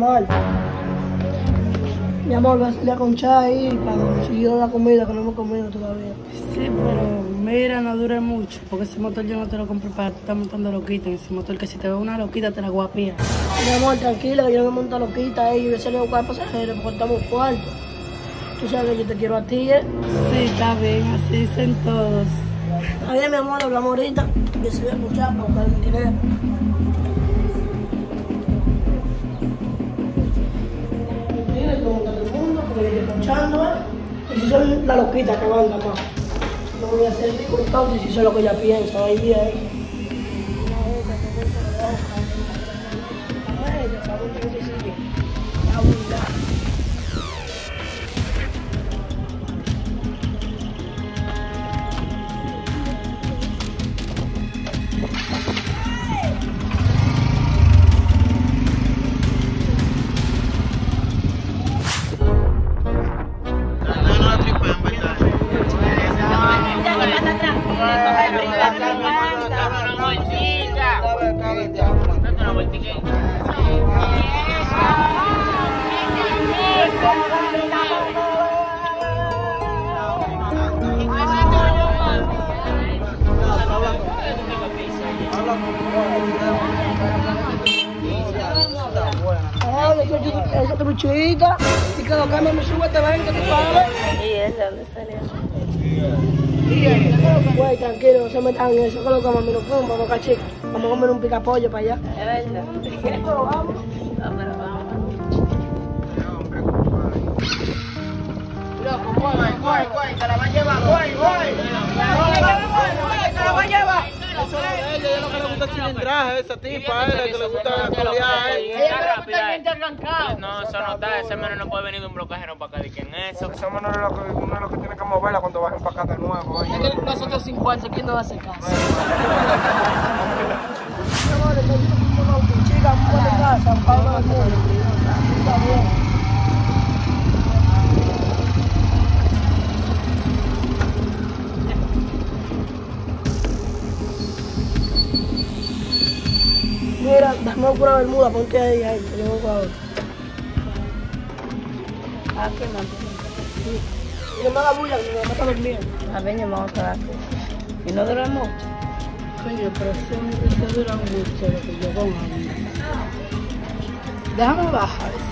mal. Mi amor, voy a salir a conchar ahí para conseguir la comida que no hemos comido todavía. Sí, pero mira, no dure mucho, porque ese motor yo no te lo compré para tú estar montando loquita en ese motor, que si te ve una loquita te la guapía. Mi amor, tranquila, que yo no me monto loquita ahí, yo voy a salir a buscar pasajeros porque estamos cuartos. Tú sabes que yo te quiero a ti, ¿eh? Sí, está bien, así dicen todos. Está bien, mi amor, hablamos ahorita. Yo se voy a escuchar para buscar el dinero. Tienes que montar todo el mundo, porque yo estoy escuchando, ¿eh? Y si son la loquita que manda más. No voy a hacer rico entonces si son lo que ella piensa, ahí bien. Esa tu chica, y que lo cambia me sube, te ven, que tú pagas. ¿Y él de dónde salió? Güey, tranquilo, no se metan en eso, que lo que mami nos fuimos, vamos acá, chica. Vamos a comer un picapollo para allá. Es verdad. Pero vamos. No, pero vamos. Guay, te la va a llevar, guay. Te la va a llevar. Eso es de ella, ella lo que le gusta el cilindraje, esa tipa, ella que le gusta la coleada. Ella le gusta el diente arrancado. No, eso no está, ese menor no puede venir de un bloquejero para acá, de que en eso. Ese menor es uno de los que tiene que moverla cuando bajen para acá de nuevo. Es que nosotros 50, ¿quién nos va a hacer caso? Chica, vamos a casa, Pablo del mundo. Está bien. Mira, dame una bermuda, ponte ahí, te llevo por ahora. Ah, qué más. Y no me haga bulla, que mi mamá está durmiendo. A ver, yo me voy a quedar aquí. ¿Y no dura mucho? Coño, pero eso dura mucho lo que yo pongo. Déjame bajar eso.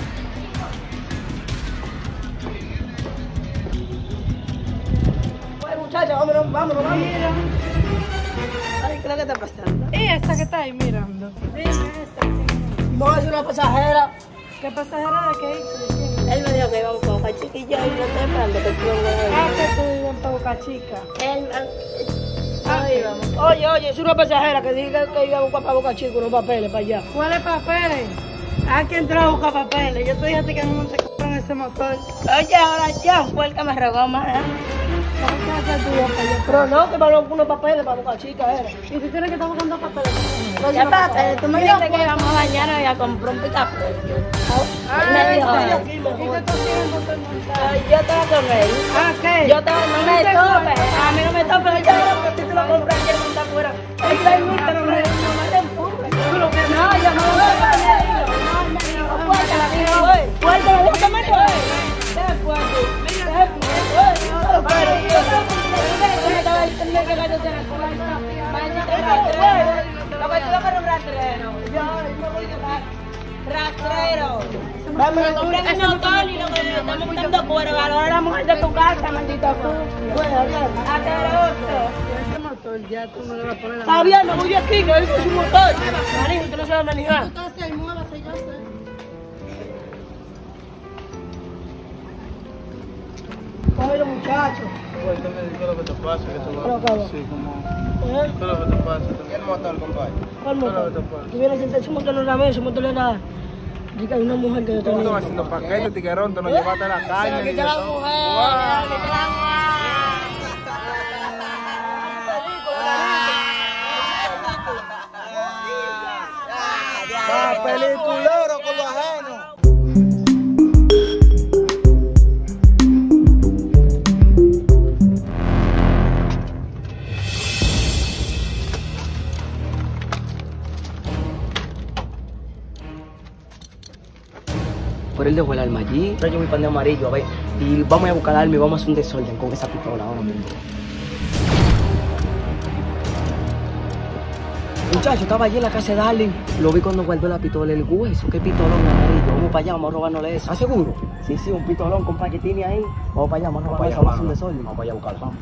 Bueno, muchacha, vámonos. Mira. Ay, ¿qué es lo que está pasando? ¿Y esa que está ahí mirando? Dime esa. No, es una pasajera. ¿Qué pasajera de qué? Él me dijo que íbamos con Boca Chica y yo, y no estoy esperando que tú Ah, que tú vives en Boca Chica. Él, ahí vamos. Oye, es una pasajera que diga que iba a buscar para Boca Chica unos papeles para allá. ¿Cuáles papeles? ¿A quién entró a buscar papeles? Yo te dije a ti que no te en ese motor. Oye, ahora ya fue el que me rogó más, ¿eh? Pero no, que me habló unos papeles para Boca Chica, era. ¿Y tú tienes que estar buscando papeles? ¿Qué pasa? Tú me dijiste que íbamos mañana y a comprar un pick-up. Él me dijo eso. ¿Y qué tú haciendo todo el mundo? Yo estaba con él. ¿Ah, qué? Yo estaba, no me tope. A mí no me tope. Yo creo que si tú lo compras, quiero montar fuera. Él está en no me empuje. No, yo no lo voy a poner. Fuerte la dijo, fuerte la dijo, ¿qué me dijo? Fuerte. Rastrero. Vamos a comprar un motor y lo que le estamos montando cuero. Ahora la mujer de tu casa, maldita sucia. Asqueroso. Ese motor ya tú no le vas a poner la Está bien, me voy de aquí, que él con su motor. Marijo, usted no sabe manejar. Entonces, muévase, yo sé. Cógelo, muchachos. Güey, ¿qué es lo que te pasa? Que te Pero acaba. Sí, como... ¿Eh? ¿Qué es lo que te pasa? ¿Qué motor, compadre? ¿Cuál motor? ¿Qué es lo que te pasa? Tú vienes a sentar su motor no era mío, su motor era... Dice que hay una mujer que yo ¿Cómo tenía. estás haciendo paquete, tiguerón? Te lo llevaste a la calle. Se la y la todo. mujer, Peliculero con lo ajeno. Pero él dejó el arma allí. Pero yo voy para el amarillo, a ver. Y vamos a buscar el arma y vamos a hacer un desorden con esa pistola ahora mismo. Muchacho, estaba allí en la casa de Darling. Lo vi cuando guardó la pistola. El hueso, qué pistolón amarillo. Vamos para allá, vamos a robárnosle eso. ¿Estás seguro? Sí, sí, un pistolón, compa, que tiene ahí. Vamos para allá, vamos a robar eso, vamos a hacer un desorden. Vamos para allá a buscarlo. Vamos.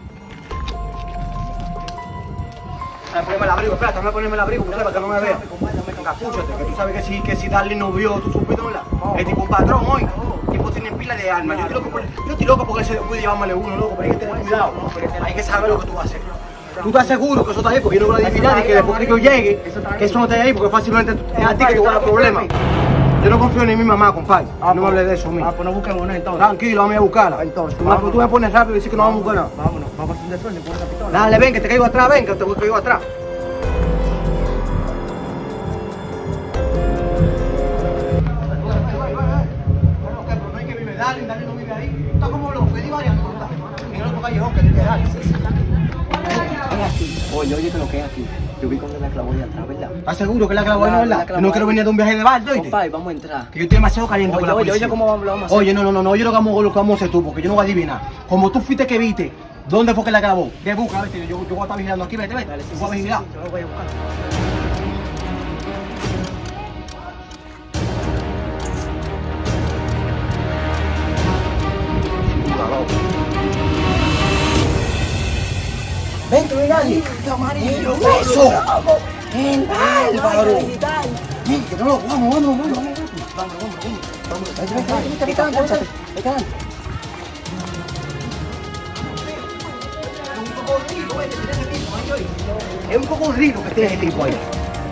Déjame ponerme el abrigo, espérate, déjame ponerme el abrigo, para que no me vea. Encapúchate, que tú sabes que si Darling no vio, tú supiste, ¿verdad? Es tipo un patrón hoy. El tipo tiene pila de armas. Yo estoy loco porque él se puede llevarme uno, loco, pero hay que tener cuidado. Hay que saber lo que tú vas a hacer. Tú estás seguro que eso está ahí, porque yo no voy a adivinar y que después que yo llegue, que eso no esté ahí, porque fácilmente es a ti que te va a dar problemas. Yo no confío ni en mi mamá, compadre. No me hables de eso, mío. Pues no busquemos nada entonces. Tranquilo, vamos a buscarla. Entonces, tú me pones rápido y dices que no vamos a buscar nada. Vámonos, vamos a hacer un desorden con esa pistola. Dale, ven, que te caigo atrás, ven, que te caigo atrás. Darling no vive ahí. Está como loco, que di variando, ¿verdad? En el otro callejón que dice Darling. Oye, que lo que es aquí. Yo vi cuando la clavó de atrás, ¿verdad? ¿Estás seguro que la clavó ahí, no, verdad? Que no quiero venir de un viaje de barco, ¿oíste? Compadre, vamos a entrar. Que yo estoy demasiado caliente con la policía. Oye, ¿cómo lo vamos a hacer? Oye, no, oye lo que vamos a hacer tú, porque yo no voy a adivinar. Como tú fuiste que viste, ¿dónde fue que la clavó? De busca, vete, yo voy a estar vigilando aquí, vete. Dale, sí, voy a vigilar. Yo lo voy a buscar. Ven, que no hay nadie. Amarillo, ¡Eso! ¡El Álvaro! Ven, que no lo vamos. Es un cocodrilo que tiene ese tipo ahí.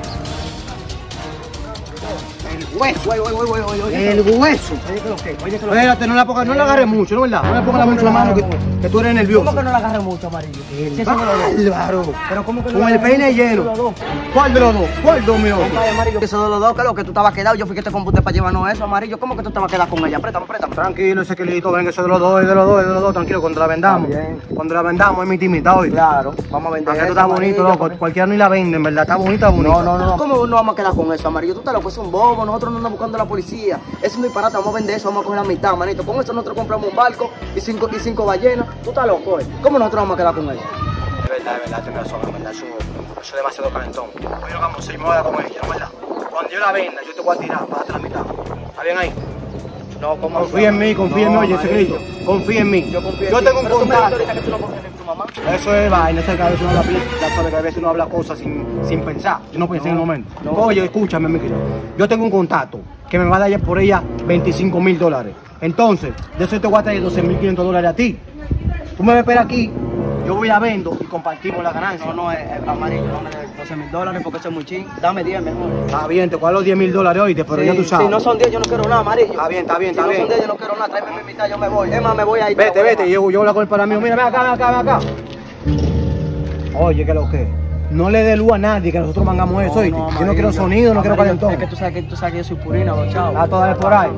El hueso. El hueso. Espérate, no la agarres mucho, ¿no verdad? No le pongas mucho la mano que tú eres nervioso. ¿Cómo que no la agarre mucho, Amarillo? Álvaro. Pero ¿cómo que no Con el peine lleno. ¿Cuál de los dos? ¿Cuál dos, mi hombre? Compadre, Amarillo, que eso de los dos, que lo que tú estabas quedado, yo fui que te computé para llevarnos eso, Amarillo. ¿Cómo que tú estabas quedado con ella? Préstame. Tranquilo, ese kilito, ven, que eso de los dos, tranquilo, cuando la vendamos. Cuando la vendamos es mi timita hoy. Claro, vamos a vender Porque eso, esto está bonito, Amarillo, loco. Cualquiera ni la vende, en verdad. Está bonita. No. ¿Cómo no vamos a quedar con eso, Amarillo? Tú estás loco, es un bobo. Nosotros no andamos buscando a la policía. Es un disparate, vamos a vender eso, vamos a coger la mitad, manito. Con eso nosotros compramos un barco y cinco ballenas. Tú estás loco, ¿Cómo nosotros vamos a quedar con eso? De verdad, tienes razón, en verdad. Eso es demasiado calentón. Oye, lo que vamos a hacer, yo me voy a dar con ella, ¿no verdad? Cuando yo la venda, yo te voy a tirar para darte la mitad. ¿Está bien ahí? No, ¿cómo? Confía en mí, oye, secreto. Confía en mí. Yo tengo un contacto. Eso es vaina, eso es que a veces uno habla, ya sabes que a veces uno habla cosas sin pensar. Yo no pensé en el momento. Oye, escúchame, mi querido. Yo tengo un contacto que me va a dar por ella $25,000. Entonces, de eso te voy a traer $12,500 a ti. Tú me esperas aquí, yo voy a vendo y compartimos la ganancia. No, Amarillo, dame $12,000 porque eso es muy ching. Dame 10 mejor. Está bien, te cuadro los $10,000 oíste, pero ya tú sabes. Si no son 10, yo no quiero nada, Amarillo. Está bien. Si no son 10, yo no quiero nada. Tráeme mi mitad, yo me voy. Es más, me voy ahí. Vete, yo voy a con el para mí. Mira, ven acá. Oye, que lo que. No le dé luz a nadie, que nosotros mangamos eso, ¿oíste? Yo no quiero sonido, no quiero calentón. Es que tú sabes que yo soy purina, chao. A todas por ahí.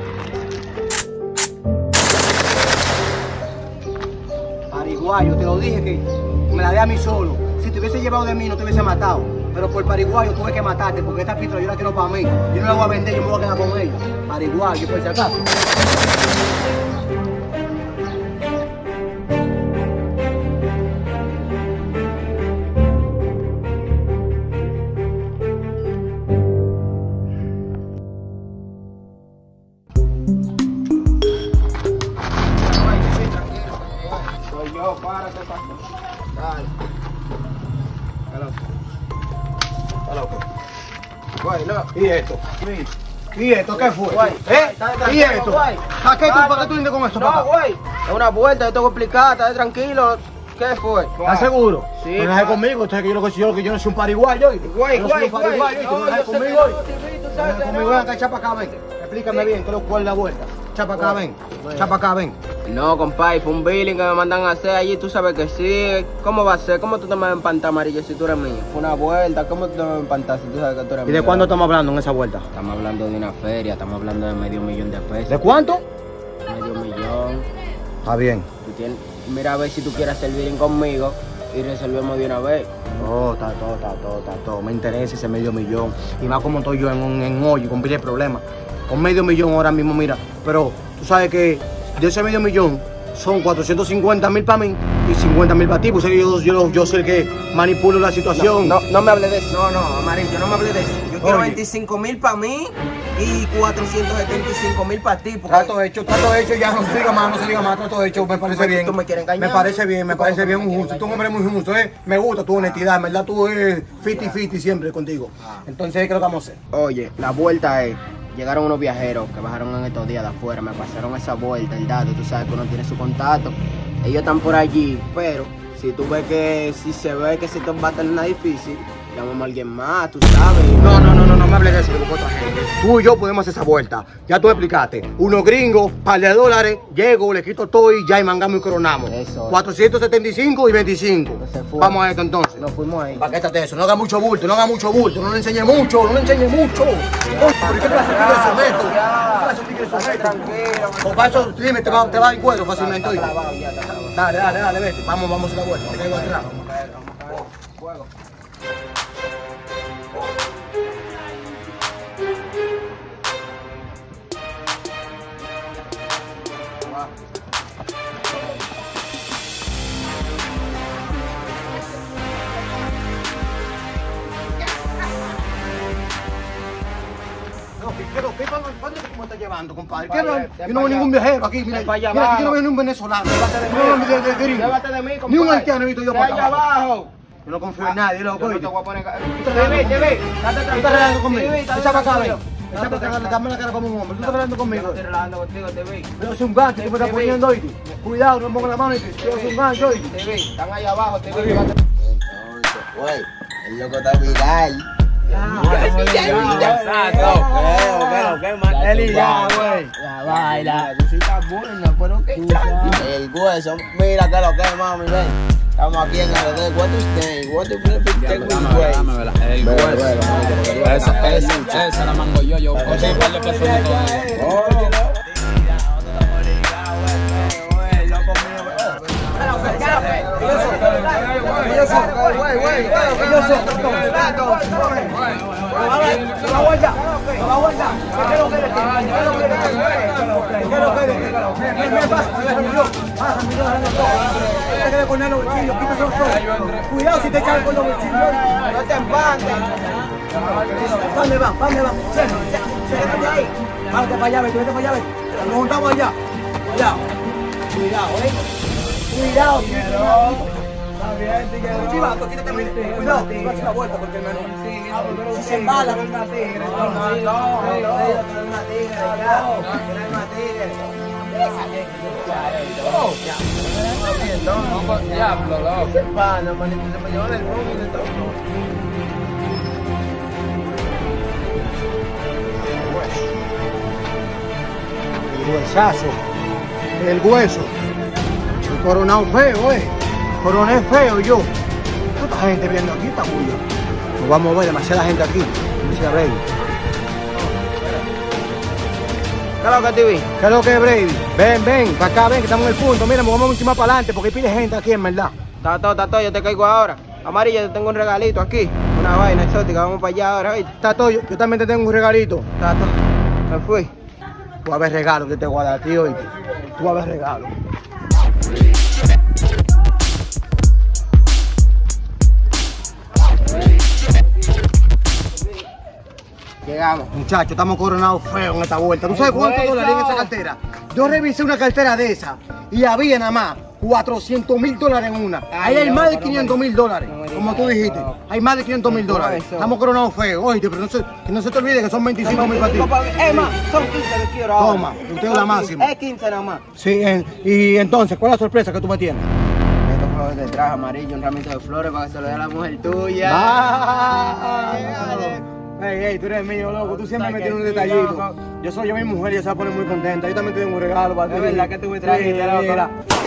Pariguayo, te lo dije que me la dé a mí solo. Si te hubiese llevado de mí, no te hubiese matado. Pero por pariguayo tuve que matarte, porque esta pistola yo la quiero para mí. Yo no la voy a vender, yo me voy a quedar con ella. Pariguayo, por si acaso. ¿Y esto qué fue? ¿Y esto? ¿Para qué tú vienes con eso, papá? Güey, es una vuelta, yo tengo que explicar, estate tranquilo. ¿Qué fue? ¿Estás seguro? Sí. No dejes conmigo, usted que yo no soy un pariguayo. Güey, no soy un pariguayo, no dejes conmigo. Ven acá, echa para acá, ven. Explícame bien, que lo cual la vuelta. Echa para acá, ven. No, compadre, fue un billing que me mandan a hacer allí, tú sabes que sí. ¿Cómo va a ser? ¿Cómo tú te me vas a empantar, Amarillo, si tú eres mío? Fue una vuelta, ¿cómo tú te me vas a empantar si tú sabes que tú eres mío? ¿Y de cuándo estamos hablando en esa vuelta? Estamos hablando de una feria, estamos hablando de $500,000 de pesos. ¿De cuánto? $500,000. Está bien. Tú tienes, mira a ver si tú quieres hacer billing conmigo y resolvemos de una vez. Oh, está todo. Me interesa ese medio millón. Y más como estoy yo en hoy, con pile de problemas. Con medio millón ahora mismo, mira. Pero tú sabes que de ese medio millón son 450.000 para mí y 50.000 para ti. Pues yo soy el que manipulo la situación. No me hable de eso. No, Amarillo, no me hables de eso. Yo quiero 25.000 para mí y 475.000 para ti. Trato hecho, ya no se diga más, trato hecho, me parece bien. Tú me quieres engañar. Me parece bien, un justo. Tú eres un hombre muy justo, me gusta tu honestidad, en verdad tú eres fiti siempre contigo. Entonces, ¿qué es lo que vamos a hacer? Oye, la vuelta es, llegaron unos viajeros que bajaron en estos días de afuera, me pasaron esa vuelta, el dato, tú sabes que uno tiene su contacto. Ellos están por allí, pero si tú ves que, si se ve que se te va a terminar difícil, llamamos a alguien más, tú sabes. No me hables de eso, con otra gente. Tú y yo podemos hacer esa vuelta. Ya tú explicaste. Unos gringos, par de dólares, llego, le quito todo y ya y mangamos y coronamos. Eso. 475 y 25. Vamos a esto entonces. Nos fuimos ahí. Paquétate eso, no haga mucho bulto, no le enseñe mucho. ¿Por qué clase de tigre son estos? Tranquilo. Por paso, dime, te va a dar cuero fácilmente hoy. Dale, vete. Vamos a la vuelta. Te atrás. Fuego. ¿Cuándo tú me estás llevando, compadre? Yo no veo ningún viajero aquí, mira, aquí no veo ni un venezolano. Llévate de mí, compadre. Ni un haitiano he visto yo De allá abajo. Yo no confío en nadie, loco. Yo te voy a poner... Te ve. Tú estás relando conmigo. Echa para acá, ven. Echa para acá, dame la cara como un hombre. Tú estás relando conmigo. Estoy relajando contigo, te vi. Yo soy un gancho, tú me estás poniendo hoy. Cuidado, no me pongo la mano y yo soy un gancho hoy. Te vi, están allá abajo, te vi. Güey, el loco está viral. La baila. Tú sí estás buena, pero qué El hueso, mira que lo que es, mami, ven. Estamos aquí en RD. What is name? What is El hueso. Esa la mango yo. Oye, ¿cuál es el Cuidado si te echan con los bolsillos. No te empantes. ¿Dónde va? Siéntate ahí. Vete para allá, vete para allá. Nos juntamos allá. Cuidado, Cuidado, está bien, tigre. Chivato, quítate, cuidado, vas a hacer la vuelta porque el menor. Si se embala. Diablo, loco. Pana, manito, se me llevan el fondo de todo. El huesazo, el hueso, el coronado feo, coroné feo yo. ¿Cuánta gente viendo aquí esta bulla? Nos vamos a ver demasiada gente aquí. Demasiada Brady. ¿Qué es lo que te vi? ¿Qué es lo que es, Brady? Ven, para acá, ven, que estamos en el punto. Mira, nos vamos mucho más para adelante porque hay pile gente aquí, en verdad. Está todo, yo te caigo ahora. Amarillo, te tengo un regalito aquí. Una vaina exótica, vamos para allá ahora, ¿viste? Está todo, yo también te tengo un regalito. Tato, me fui. Tú vas a ver regalo que te voy a dar, tío, ¿oíste? Tú vas a ver regalo. Llegamos. Muchachos, estamos coronados feos en esta vuelta. ¿Tú sabes cuántos dólares en esa cartera? Yo revisé una cartera de esa y había nada más 400.000 dólares en una. Ahí hay más de 500.000 dólares, como tú dijiste. Hay más de 500.000 dólares. Estamos coronados feos, oíste, pero que no se te olvide que son 25.000 para ti. Más, son 15 que quiero ahora. Toma, usted es la máxima. Es 15 nada más. Sí, y entonces, ¿cuál es la sorpresa que tú me tienes? Estos flores de traje amarillo, un ramito de flores para que se lo dé a la mujer tuya. Ey, tú eres mío, loco. Tú siempre me tienes un detallito. Yo soy yo mi mujer y ella se va a poner muy contenta. Yo también tengo un regalo para ti. Es verdad que tú me trajiste, loco.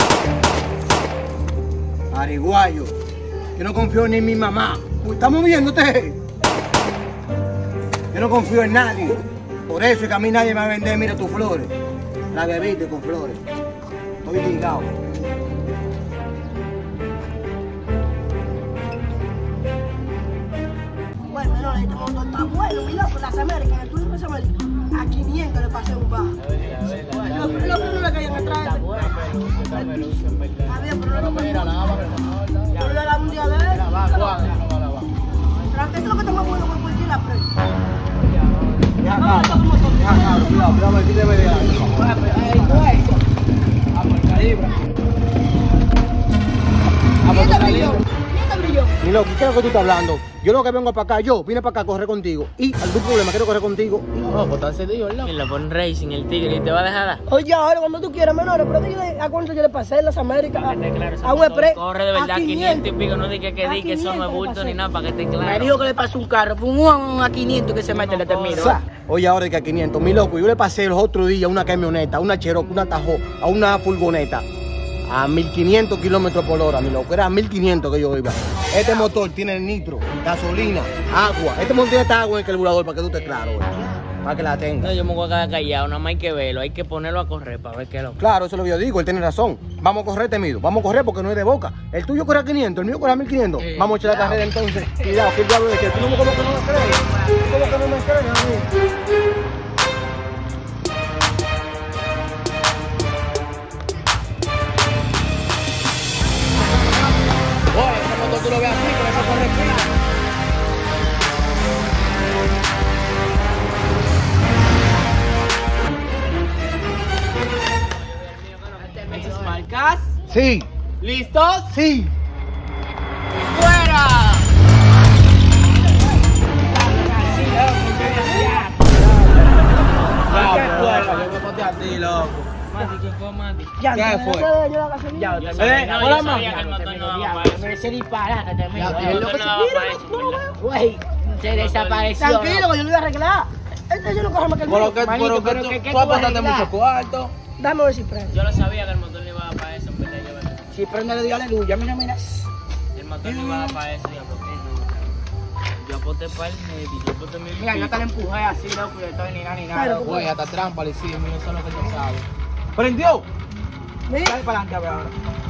Ariguayo, yo no confío ni en mi mamá. ¿Estamos viéndote? Yo no confío en nadie. Por eso es que a mí nadie me va a vender, mira tus flores. La bebiste con flores. Estoy ligado. motor está bueno, mi loco, las Américas, el turismo de las Américas, a 500 le pasé un bajo. Los primeros le caían atrás. Está bien, pero no le damos un día de él. Pero ¿qué es lo que está más bueno por cualquier la prensa? Ya, cuidado, aquí debe de algo. Mi loco, ¿qué es lo que tú estás hablando? Yo lo que vengo para acá, yo vine para acá a correr contigo. Y algún problema, quiero correr contigo. No, pues está cedido, ¿verdad? Y lo pone Racing, el tigre, y te va a dejar dar. Oye, ahora cuando tú quieras, menores, pero dile a cuánto yo le pasé en las Américas. A un express. Corre de verdad 500 y pico, no diga que di que eso no es bulto ni nada, para que esté claro. Me dijo que le pasó un carro, fue un a 500 que se mete, le termino. Oye, ahora que a 500, mi loco, yo le pasé los otros días una camioneta, una Cherokee, una Tahoe, a una furgoneta. A 1500 kilómetros por hora, mi loco. Era a 1500 que yo iba. Este motor tiene nitro, gasolina, agua. Este motor tiene esta agua en el carburador para que tú estés claro, güey. Para que la tengas. No, yo me voy a quedar callado, nada más hay que verlo. Hay que ponerlo a correr para ver qué es lo que... Claro, eso es lo que yo digo, él tiene razón. Vamos a correr, temido. Vamos a correr porque no es de boca. El tuyo corre a 500, el mío corre a 1500. Vamos a echar la carrera entonces. Cuidado, que el diablo de que tú como que no me crees. Tú como que no me crees a mí. Tú lo ves así, con esa correctina. ¿Marcas? Sí. ¿Listos? Sí. ¡Fuera! Ya, ¿qué fue? Ya, hola, mamá. Me ese disparate también. güey, Se desapareció. tranquilo, que yo lo voy a arreglar. Este yo no corre más que el mío. Pero que tú apostaste mucho cuarto. Dame a ver si prende. Yo lo sabía que el motor no iba a dar para eso, en verdad, yo verdad. Si prende, le digo aleluya, mira, mira. El motor no iba a dar para eso, diablo. Yo aposté para el medio, yo aposté mi... Mira, yo te la empujé así, loco, y estoy ni nada. Güey, hasta trampa le hicimos, eso es lo que tú sabes. ¿Prendió? Mira, Dale para adelante, a ver ahora.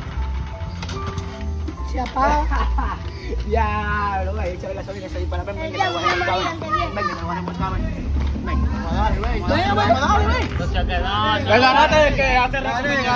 se apaga. Ya, lo voy a echar gasolina, ese dispara. Ven, que te voy a remontar. Ven, que te voy a remontar, ven. Entonces, que no, ¿Me ganaste de qué? Hace rato que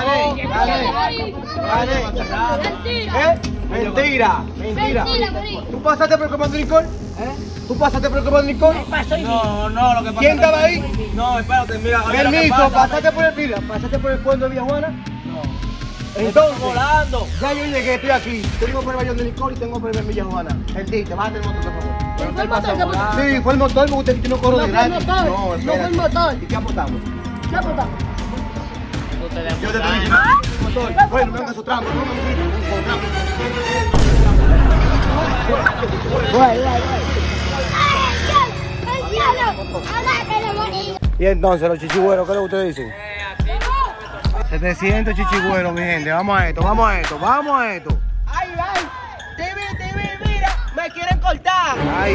gané. Mentira. ¿Tú pasaste por el comando Nicole? ¿Tú pasaste por el comando Nicole? No, lo que pasa. ¿Quién estaba ahí? No, espérate, mira. Permiso, pasaste por el puente de Villajuana. No. Entonces, volando. Ya yo llegué, estoy aquí. Tengo por el Bayón de Licor y tengo por el Villajuana. Sentiste, bájate el motor, por favor. ¿Fue el motor? Sí, fue el motor porque usted no corro de gratis. No fue el motor. ¿Y qué apostamos? ¿Qué apostamos? Yo te estoy diciendo. Motor. Bueno, no venga su trampa, no Y entonces, los chichigüeros, ¿qué es lo que ustedes dicen? 700 chichigüeros, mi gente. Vamos a esto. Ay, TV, mira, me quieren cortar. Ay.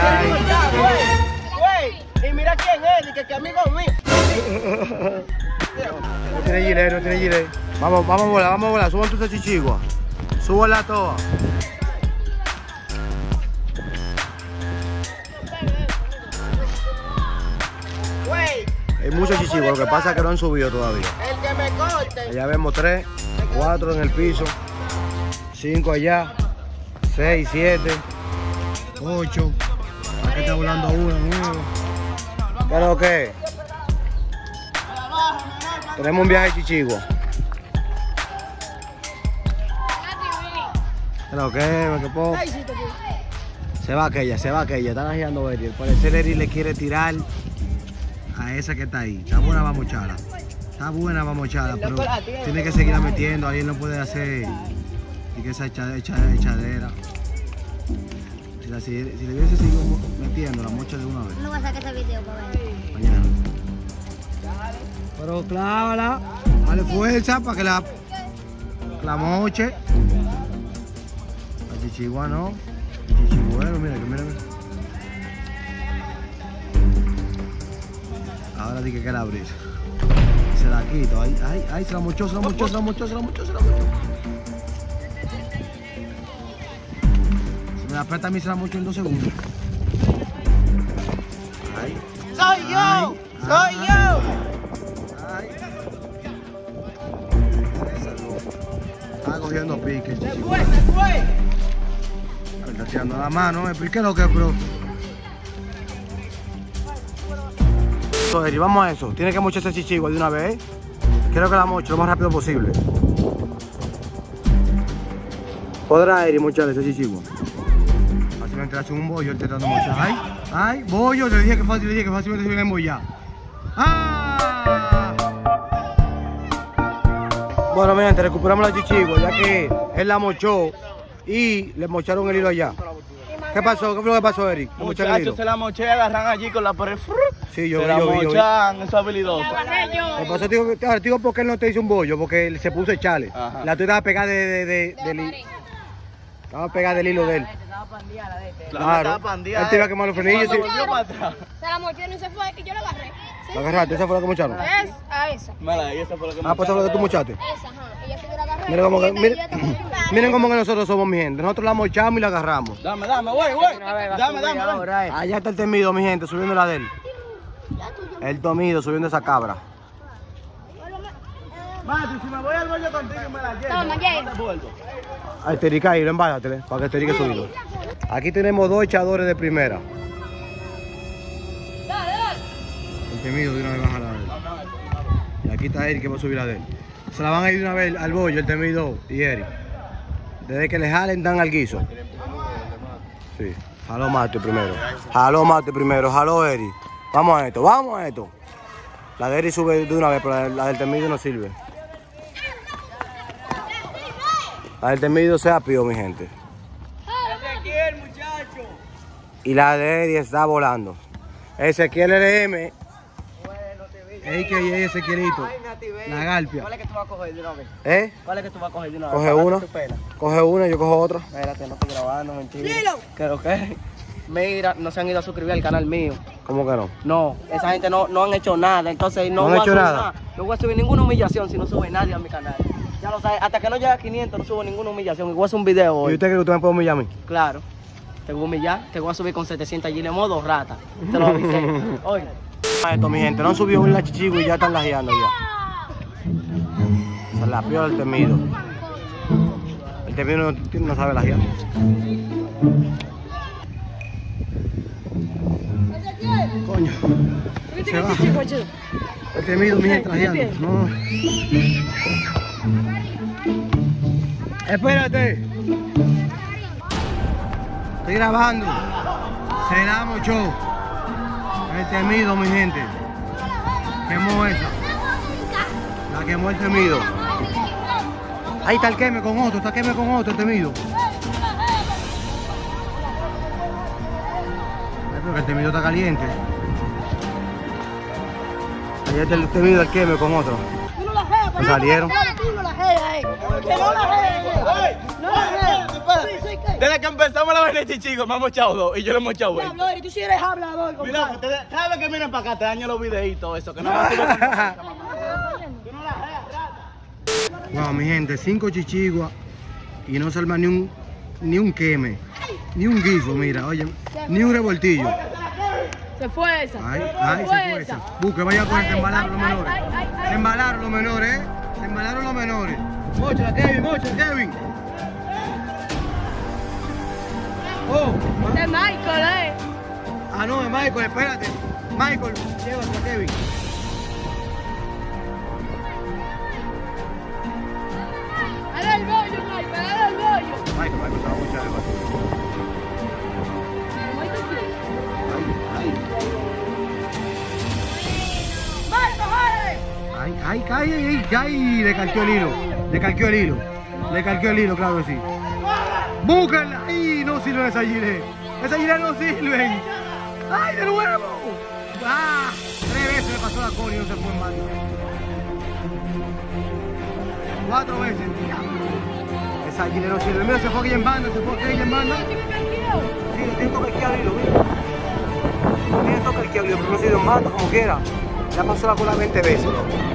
Güey, y mira quién es, que amigo mío. No tiene gilet. Vamos a volar. Suban tus chichiguas. Súbanla todas. Güey, Hay muchos chichiguas, lo que pasa es que no han subido todavía. el que me corte. Allá vemos 3, 4 en el piso, 5 allá, 6, 7, 8. Aquí está volando uno. ¿Qué es lo que es? Tenemos un viaje de chichigua. ¿Qué es lo que es? ¿Qué pop? Se va aquella, están agiando Eri. Al parecer Eri le quiere tirar a esa que está ahí. Está buena, vamos a echarla. Pero tiene que seguirla metiendo. Ahí él no puede hacer y que esa echadera. Si le hubiese seguido metiendo, la mocha de una vez. No voy a sacar ese video para ver. Mañana. Pero clávala, dale fuerza para que la moche. La chichigua no. El chichigüero, mira. Ahora di que la brisa. Se la quito. Ahí, se la mochó. Si me la aprieta a mí, se la mochó en 2 segundos. ¡Soy yo! ¡Soy yo! Está cogiendo pique. ¡Se fue! Está tirando la mano, ¿eh? ¿Por qué lo que, bro? Eri, vamos a eso. Tiene que mochar ese chichigua de una vez, ¿eh? Quiero que la moche lo más rápido posible. ¿Podrá Eri mochar ese chichigua? Fácilmente le hace un bollo, él te tratando de mochar. ¡Ay! ¡Ay! ¡Bollo! Le dije que fácilmente se viene a embollar. ¡Ah! Bueno, mi gente, recuperamos la chichigua, ya que él la mochó y le mocharon el hilo allá. ¿Qué pasó? ¿Qué fue lo que pasó, Eric? Muchachos, se la moché, agarran allí con la pared. Sí, yo se vi, la yo vi. mochan, eso es habilidoso. Me pasó, digo, ¿por qué él no te hizo un bollo? Porque él se puso a echarle. Ajá. La tuya estaba pegada estaba pegada del hilo de él. Claro. Él te iba a quemar los frenillos. Se la moché y se fue y yo la agarré. ¿La agarraste? ¿Esa fue la que mocharon? A esa. Mala, esa fue la que Ah, pues esa fue la que tú mochaste. Esa, ajá. Y yo sí que la agarré. Miren cómo que nosotros somos, mi gente. Nosotros la mochamos y la agarramos. Dame, güey. Dame. Allá está el temido, mi gente, subiendo la de él. El temido subiendo esa cabra. Mati, si me voy al bollo contigo me la llevo. Toma, lleva. Al Tericay, embálatele, para que el Terique subido. Aquí tenemos dos echadores de primera. El temido de una vez baja la de él. Y aquí está Eric que va a subir la de él. Se la van a ir de una vez al bollo, el temido y Eric. Desde que le jalen dan al guiso. Sí, jaló Mate primero. Jaló Eric. Vamos a esto. La de Eric sube de una vez, pero la del temido no sirve. La del temido se apió, mi gente. Ezequiel, muchacho. Y la de Eric está volando. Ezequiel LM. A.K.A. Ezequielito. La garpia. ¿Cuál es que tú vas a coger de una vez? ¿Cuál es que tú vas a coger de una vez? Coge una y yo cojo otra. Espérate, no estoy grabando, mentira. ¿Qué? Mira, no se han ido a suscribir al canal mío. ¿Cómo que no? No, esa gente no han hecho nada, entonces no voy a subir nada. No voy a subir ninguna humillación si no sube nadie a mi canal. Ya lo sabes, hasta que no llegue a 500 no subo ninguna humillación. Y voy a hacer un video hoy. ¿Y usted cree que usted me puede humillar a mí? Claro. Te voy a humillar, te voy a subir con 700 allí de modo rata. Te lo avisé. Oye. Esto, mi gente, no han subido una chichigua y ya están lajeando ya. Se la piola el temido. El temido no sabe lajear. Coño. Se va. El temido, mi gente, lajeando. No. Espérate. Estoy grabando. Se la mochó. El temido, mi gente. Quemó esa. La quemó el temido. Ahí está el queme con otro, el temido. Pero que el temido está caliente. Ahí está el temido, el queme con otro. ¿Me salieron? Desde que empezamos la vaina de chichigo, me ha mochado dos y yo le he mochado uno. Tú sí eres hablador, compadre. Mira, cada vez que vienen para acá te daño los videitos, eso, que no me sirve. Wow, mi gente, 5 chichiguas y no se arma ni un queme, ni un guiso, mira, oye, ni un revoltillo. Se fue esa. Se fue esa. Busque, vaya a coger, se embalaron los menores. Se embalaron los menores, Se embalaron los menores. Mocha, Kevin. Oh. Ese es Michael, Ah, no, es Michael, espérate. Michael, llévate a Kevin. Dale el bollo, Michael, dale el bollo. Michael, se va a mochar el vacío. Ay, le calqueó el hilo, claro que sí. ¡Búsquenla! ¡Ay, no sirven esas giles! ¡Esas giles no sirven! ¡Ay, de nuevo! ¡Ah! 3 veces le pasó la cola y no se fue en mano. 4 veces. Esa gile no sirve. Mira, se fue aquella en banda, Sí, lo tiene calqueado el hilo, mira. Tiene calqueado el hilo, pero no sirve en banda, como quiera. Ya pasó la cola 20 veces.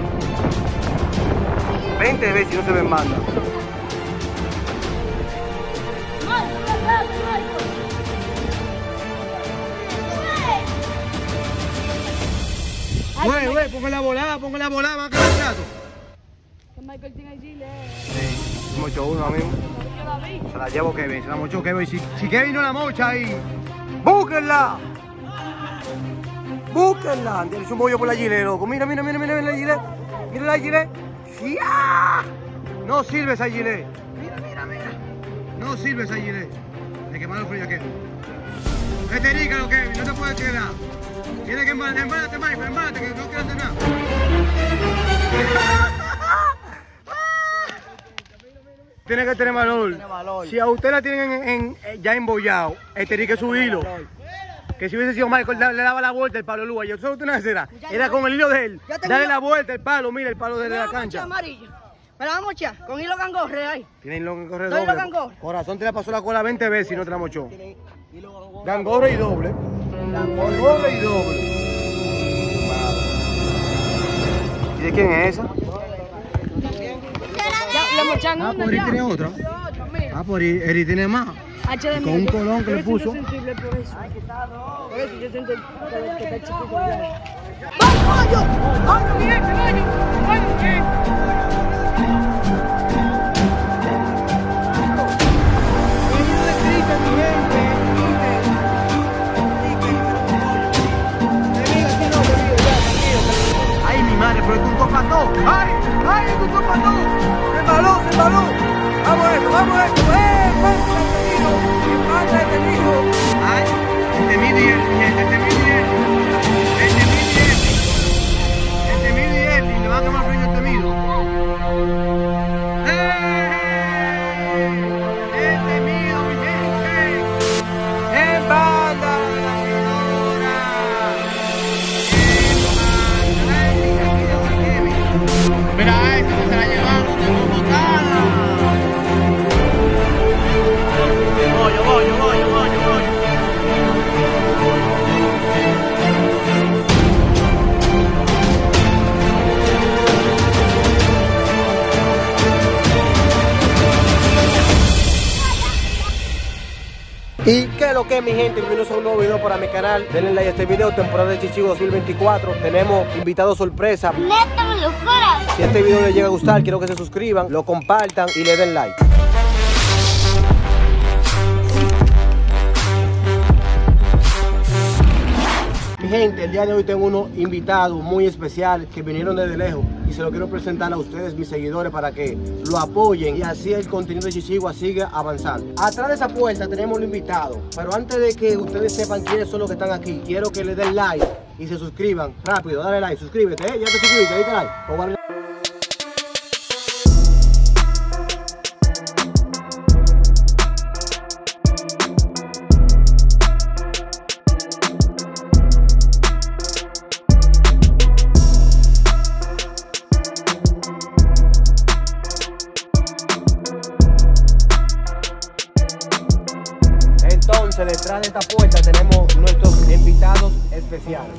20 veces y no se ve en banda. póngala a volar, van a quedar plato. Michael tiene allí, Sí, mochó uno, amigo. Se la llevo Kevin, se la mochó Kevin. Si Kevin no la mocha ahí, ¡búsquenla! ¡Búsquenla! Tienes un bollo por la gilet, loco. Mira la gilet. Mira la gilet. ¡Ya! No sirve esa gilet. Mira. No sirve esa gilet. Hay que mandarlo frío a Kevin. Este rícalo, Kevin, no te puedes quedar. Tienes que embárate, Michael, embárate, que no quiero hacer nada. Tiene que tener valor. Si a usted la tienen ya embollado, este que es su hilo. Que si hubiese sido Michael, le daba la vuelta el palo Lua. Yo solo tenía que hacer. Era con el hilo de él. Dale la vuelta el palo, mira el palo de la cancha. Amarillo. Me la vamos a mochar con hilo gangorre ahí. Tiene hilo gangorre doble. Corazón te la pasó la cola 20 veces y no te la mochó. Gangorre y doble. Gangorre y doble. ¿Y de quién es esa? Le mochan una. Por ahí tiene otra. Por ahí Eri tiene más. Con un colón que le puso. Por eso yo siento que está chiquito. ¡Vamos, bien! Ay, mi madre, pero es un copatón. ¡Ay, es un copatón! ¡Se embaló! ¡Vamos a esto! ¡Ay! Este mide y él, le va a tomar frío este mido. Este mido, mi gente. En banda, mira esta que se la llevaron como botada. Voy. ¿Y qué es lo que es, mi gente? Bienvenidos a un nuevo video para mi canal. Denle like a este video, temporada de Chichigo 2024. Tenemos invitados sorpresa. Si este video les llega a gustar, quiero que se suscriban, lo compartan y le den like. Mi gente, el día de hoy tengo unos invitados muy especiales que vinieron desde lejos y se lo quiero presentar a ustedes, mis seguidores, para que lo apoyen y así el contenido de Chichigua siga avanzando. Atrás de esa puerta tenemos un invitado, pero antes de que ustedes sepan quiénes son los que están aquí, quiero que le den like y se suscriban. Rápido, dale like, suscríbete, ya te suscribiste, dale like. Entonces, detrás de esta puerta tenemos nuestros invitados especiales.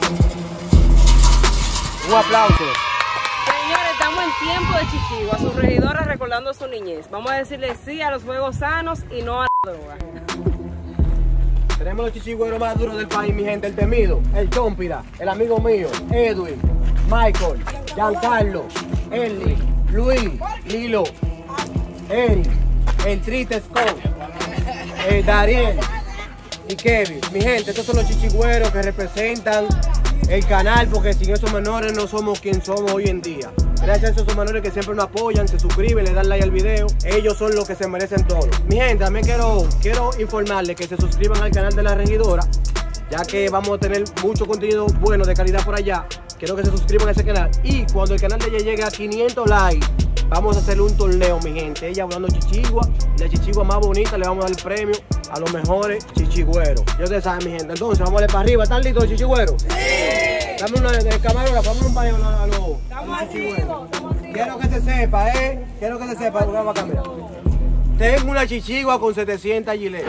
Un aplauso. Señores, estamos en tiempo de Chichigua, a sus regidores recordando su niñez. Vamos a decirle sí a los juegos sanos y no a la droga. Tenemos los chichigüeros más duros del país, mi gente. El temido, el Chompira, el amigo mío, Edwin, Michael, Giancarlo, Eli, Luis, Lilo, Eric, el triste Scott, Dariel y Kevin. Mi gente, estos son los chichigüeros que representan el canal, porque sin esos menores no somos quien somos hoy en día. Gracias a esos menores que siempre nos apoyan, se suscriben, le dan like al video. Ellos son los que se merecen todo. Mi gente, también quiero informarles que se suscriban al canal de la regidora, ya que vamos a tener mucho contenido bueno de calidad por allá. Quiero que se suscriban a ese canal. Y cuando el canal de ella llegue a 500 likes, vamos a hacerle un torneo, mi gente. Ella hablando chichigua, la chichigua más bonita, le vamos a dar el premio a los mejores chichigüeros. Ya ustedes saben, mi gente. Entonces, vamos a ir para arriba. ¿Están listos los chichigüeros? Sí. Dame una de camarógrafo, dame un baño a los chichigüeros. Quiero que se sepa, Quiero que se sepa, vamos a cambiar. Tengo una chichigua con 700 gilets.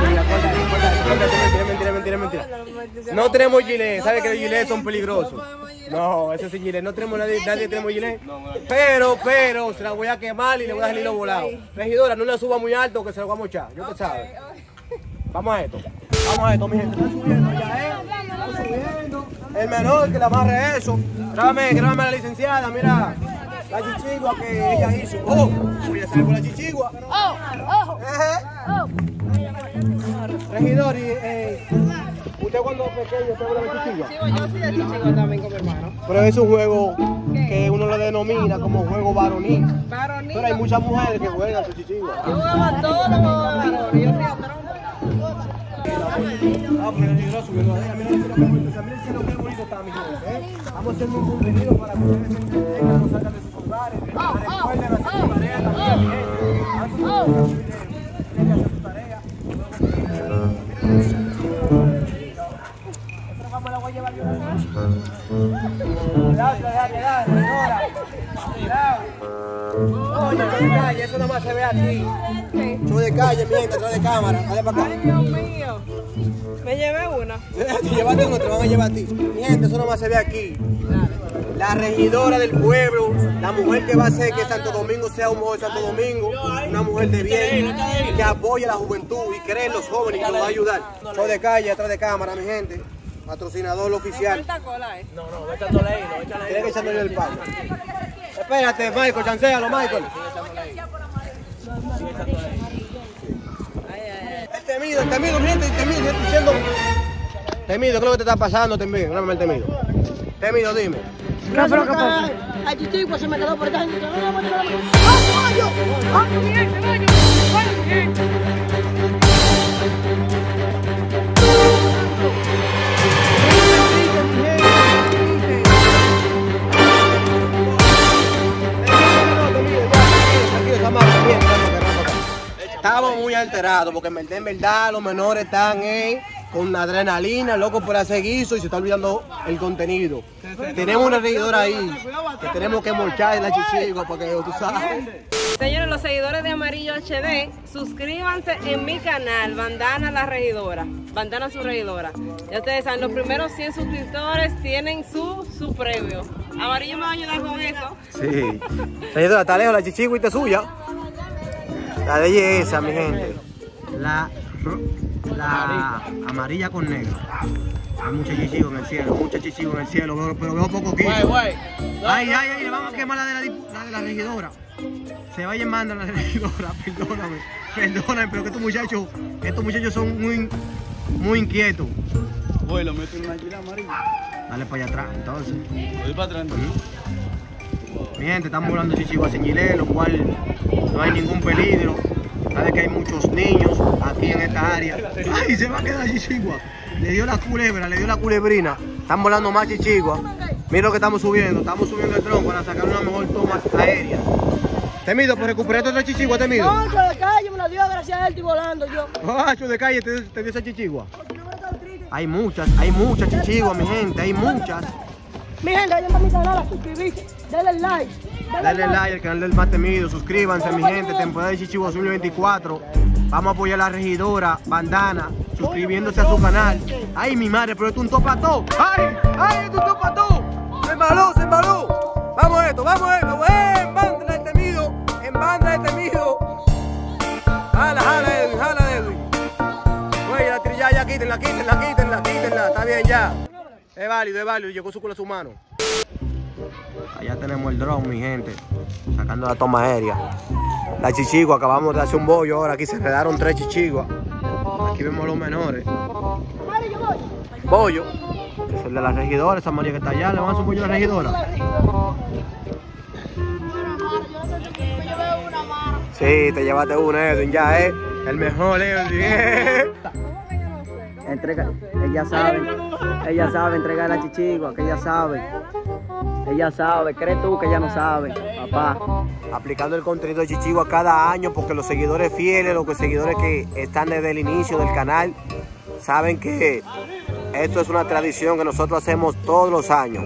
Mentira. No tenemos gilets, ¿sabes que los gilets son peligrosos? No, ese es gilet, no tenemos nadie tenemos gilet. Pero, se la voy a quemar y le voy a dejar el hilo volado. Regidora, no la suba muy alto que se lo vamos a echar, yo te sabe. Vamos a esto, mi gente. Están subiendo ya, Están subiendo. el menor que le amarre eso. Grábame a la licenciada, mira. La chichigua que ella hizo. ¡Oh! Voy a salir con la chichigua. Regidor, ¿usted cuando pequeño se vuelve chichigua? Sí, yo sí de chichigua también con mi hermano. Pero es un juego que uno lo denomina como juego varonil. Varonil. Pero hay muchas mujeres que juegan su chichigua. Yo jugaba todo los juegos de varones. Yo fui a trompa. Ah, pero el subiendo a ella. Mira el cielo que bonito. Mira el cielo que bonito está, mi gente. Vamos a hacer un contenido para que ustedes se entretengan, no salgan de sus hogares. Recuerden hacer su tarea también, mi gente. Hagan su tarea. ¿Esta me la voy a llevar yo a la casa? Cuidado, señora. Oye, show de calle, eso nada más se ve aquí. Show de calle, mi gente, atrás de cámara. Dale para acá. Ay, Dios mío. Me llevé una. Llévate uno, te van a llevar a ti. Mi gente, eso nada más se ve aquí. La regidora del pueblo, la mujer que va a hacer que Santo Domingo sea un mejor Santo Domingo, una mujer de bien, que apoya a la juventud y cree en los jóvenes y que los va a ayudar. Show de calle, atrás de cámara, mi gente. Patrocinador oficial. No, vete a Toledo, Tiene que echarle el paso. Espérate, Michael, chancealo, Michael. El temido, mi gente, el temido, yo estoy diciendo. Temido, ¿qué es lo que te está pasando, temido? Dame el temido. Temido, dime. ¿Qué pasa? La chichigua se me quedó por allá. Estamos muy alterados porque en verdad los menores están con adrenalina, locos por hacer guiso y se está olvidando el contenido. Tenemos una regidora ahí que tenemos que molchar en la chichigua porque tú sabes. Señores, los seguidores de Amarillo HD, suscríbanse en mi canal, Bandana la Regidora, Bandana su Regidora. Ya ustedes saben, los primeros 100 suscriptores tienen su premio. Amarillo me va a ayudar con eso. Sí. Regidora, está lejos la chichigua y te suya. La de ella es esa, mi gente. La amarilla con negro. Hay mucha chichigua en el cielo, pero veo poco quiso. Ay, le vamos a quemar la de la regidora. Se vayan manda la regidora, perdóname, pero que estos muchachos son muy inquietos. Voy, lo meto en una gila amarilla. Dale para allá atrás, entonces. Voy para atrás. Mi gente, estamos volando chichigua sin gilet, lo cual no hay ningún peligro. Sabe que hay muchos niños aquí en esta área. ¡Ay, se va a quedar chichigua! Le dio la culebra, le dio la culebrina. Están volando más chichigua. Mira lo que estamos subiendo el dron para sacar una mejor toma aérea. Temido, pues recuperaste otra chichigua, Temido. No, yo de calle me la dio gracias a él, estoy volando yo. Yo de calle te dio esa chichigua. Hay muchas chichiguas, mi gente, hay muchas. Mi gente, vayan para mi canal, suscribirse, denle like. Dale like al canal del más temido, suscríbanse, mi gente, temporada de Chichigua 2024. Vamos a apoyar a la regidora Bandana, suscribiéndose a su canal. Ay, mi madre, pero esto es un topató. Ay, esto es un topató. Se embaló. Vamos a esto. En banda del temido, Jala, Edwin. Oye, la trilla ya, quítenla. Está bien ya. Es válido, llegó su culo a su mano. Allá tenemos el dron, mi gente, sacando la toma aérea. La chichigua, acabamos de hacer un bollo ahora, aquí se quedaron 3 chichiguas. Aquí vemos los menores. Bollo, es el de la regidora, esa María que está allá, le vamos a hacer un bollo a la regidora. Sí, te llevaste una, Edwin, ya es el mejor, Edwin. Entrega, ella sabe entregar la chichigua, que ella sabe. Ella sabe, ¿crees tú que ella no sabe, papá? Aplicando el contenido de Chichigua cada año porque los seguidores fieles, los seguidores que están desde el inicio del canal, saben que esto es una tradición que nosotros hacemos todos los años.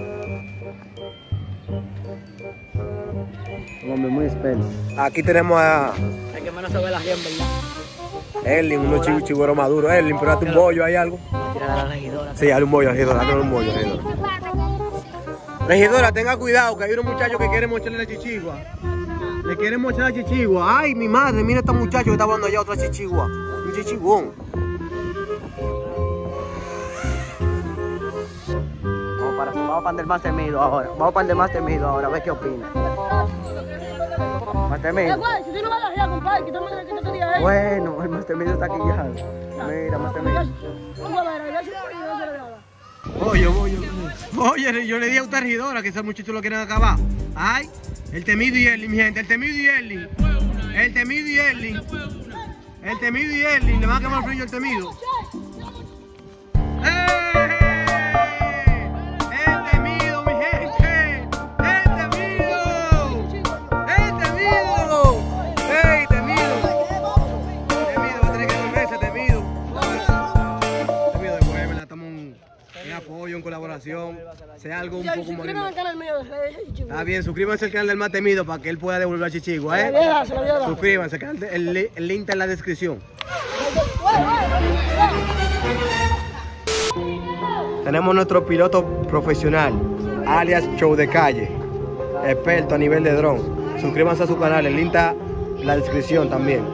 Un hombre muy experto. Aquí tenemos a El que menos se ve la gente, ¿verdad? Erling, unos chichigueros maduros. Erling, pero hazte un bollo, ¿hay algo? Tira a la regidora. Sí, hazle un bollo, regidora, hazle un bollo, regidora. Regidora, tenga cuidado, que hay unos muchachos que quieren mocharle la chichigua. Le quieren mochar la chichigua. Ay, mi madre, mira este muchacho que está volando allá otra chichigua. Un chichiguón. Vamos para el más temido ahora. Vamos para el más temido ahora, a ver qué opina. Más temido. Bueno, el más temido está aquí ya. Mira, más temido. Oye, yo le di a usted regidora que esos muchachos lo quieren acabar. Ay, el temido y Erling, mi gente, el temido y Erling. El temido y Erling. El temido y Erling, le van a quemar el frío el temido. El temido, mi gente. El temido. El temido. ¡Ey, temido! Temido, va a tener que dormirse, temido. Temido, después, ¿verdad? Estamos en apoyo, en colaboración. Sea algo un poco más lindo. Está bien, suscríbanse al canal del más temido para que él pueda devolver a Chichigua, ¿eh? Suscríbanse, el link está en la descripción. Tenemos nuestro piloto profesional, alias Show de Calle, experto a nivel de dron. Suscríbanse a su canal, el link está en la descripción también.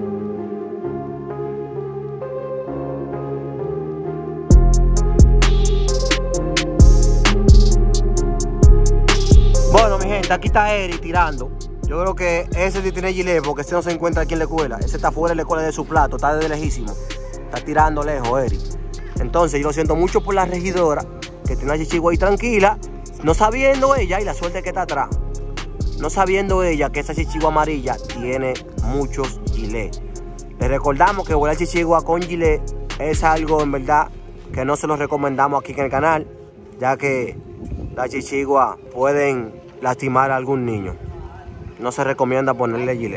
Bueno, mi gente, aquí está Eri tirando. Yo creo que ese sí tiene gilet porque ese no se encuentra aquí en la escuela. Ese está fuera de la escuela de su plato, está desde lejísimo. Está tirando lejos, Eri. Entonces yo lo siento mucho por la regidora, que tiene a Chichigua ahí tranquila, no sabiendo ella, y la suerte que está atrás, no sabiendo ella que esa Chichigua amarilla tiene muchos gilets. Les recordamos que volar Chichigua con gilet es algo en verdad que no se lo recomendamos aquí en el canal, ya que las Chichigua pueden lastimar a algún niño. No se recomienda ponerle gilet.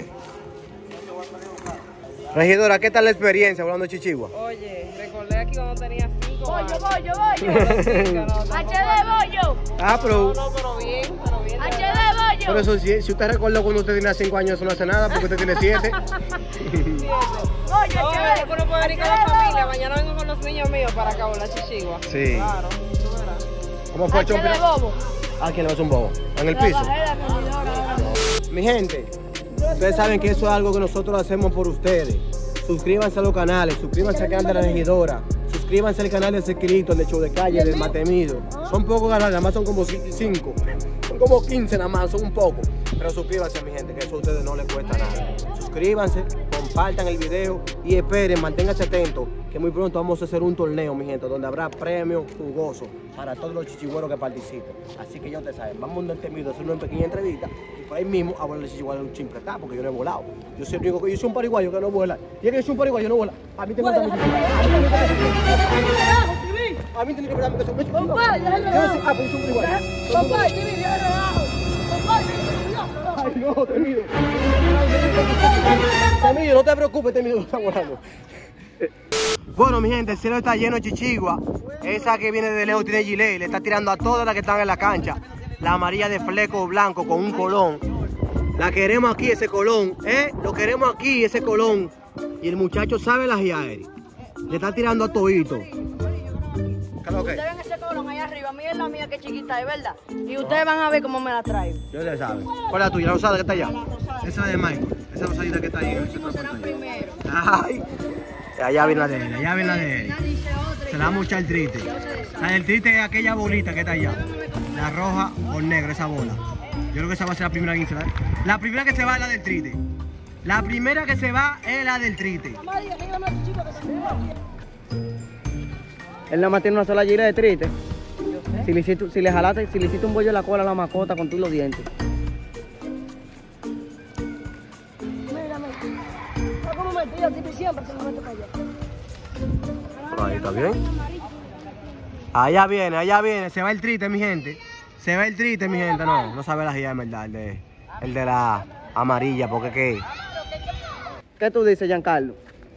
Regidora, ¿qué tal la experiencia volando Chichigua? Oye, recordé aquí cuando tenía 5 años. Bollo. HD bollo. Ah, pero... No, pero bien. HD bollo. Por eso, si usted recordó cuando usted tenía 5 años, eso no hace nada, porque usted tiene 7. No, yo no puedo venir con la familia. Mañana vengo con los niños míos para acá volar Chichigua. Sí. Claro. ¿Cómo fue, Chompi? bobo. ¿A quién le vas un bobo? ¿En el piso? Mi gente, ustedes saben que eso es algo que nosotros hacemos por ustedes. Suscríbanse a los canales, suscríbanse al canal de la regidora, suscríbanse al canal de Secreto, el de Show de Calle, del más temido. Son pocos canales, nada más son como 5. Son como 15 nada más, son un poco. Pero suscríbanse, mi gente, que eso a ustedes no les cuesta nada. Suscríbanse, compartan el video y esperen, manténganse atentos, que muy pronto vamos a hacer un torneo, mi gente, donde habrá premios jugosos para todos los chichigüeros que participen. Así que ya ustedes saben, vamos a un temido, hacer una pequeña entrevista y por ahí mismo a volar el chichigüero un chimple, porque yo no he volado. Yo soy el único que yo soy un pariguayo que no vuela. Y es que yo soy un pariguayo, yo no vuela. A mí tengo que dar a mí tiene que darme que soy un pariguayo. Ay, no, temido. Temido, no te preocupes, temido, está volando. Bueno, mi gente, el cielo está lleno de Chichigua. Esa que viene de lejos tiene gilet, le está tirando a todas las que están en la cancha. La amarilla de fleco blanco con un colón. La queremos aquí, ese colón, lo queremos aquí, ese colón. Y el muchacho sabe la Eri. Le está tirando a todito. Ustedes ven ese colón ahí arriba, miren la mía que chiquita es, ¿verdad? Y ustedes van a ver cómo me la traigo. Yo le sabe. ¿Cuál es la tuya? ¿La rosada que está allá? Esa es de Michael. Esa rosadita que está ahí. Primero. Ay. Allá viene la de él, allá viene la de él. Se la vamos a echar el triste. La del triste es aquella bolita que está allá. La roja o negra, esa bola. Yo creo que esa va a ser la primera que se va. La primera que se va es la del triste. La primera que se va es la del triste. Él nada más tiene una sola gira de triste. Si le jalaste, si le hiciste un bollo en la cola a la mascota con todos los dientes. Por ahí está bien. Allá viene, se va el triste, mi gente. Se va el triste, mi gente. No sabe la gira en verdad, el de la amarilla, porque qué. ¿Qué tú dices, Giancarlo?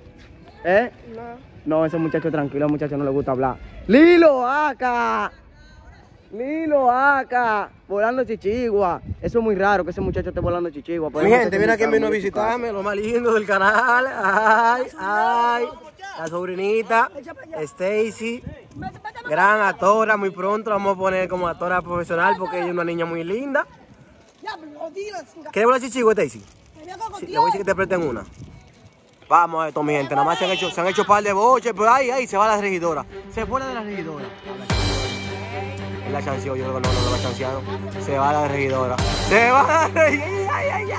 No, ese muchacho tranquilo, ese muchacho no le gusta hablar. ¡Lilo acá! ¡Lilo acá! Volando Chichigua. Eso es muy raro que ese muchacho esté volando Chichigua. Mi gente, viene aquí vino a visitarme, lo más lindo del canal. Ay. La sobrinita, Stacy. Gran actora, muy pronto la vamos a poner como actora profesional porque ella es una niña muy linda. ¿Quieres volar Chichigua, Stacy? Sí, le voy a decir que te presten una. Vamos a esto, mi gente. Nada más se han hecho un par de boches, pero ahí se va la regidora. Se fue de la regidora. Él la chanceó, yo creo que no la chancearon. Se va la regidora. Se va la regidora.